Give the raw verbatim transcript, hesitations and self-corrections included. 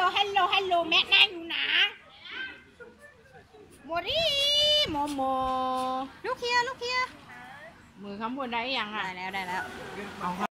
ฮัลโหลฮัลโหลแม่นั่งอยู่นะโมดิโมโมลูกเฮียลูกเฮียมือคำพูดได้ยังอ่ะได้แล้วได้แล้ว